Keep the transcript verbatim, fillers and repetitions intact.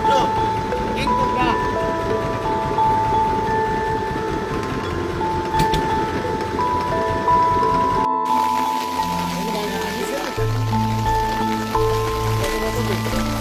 Bro,元気か？Ini mana? Ini sih. Ini mana tuh?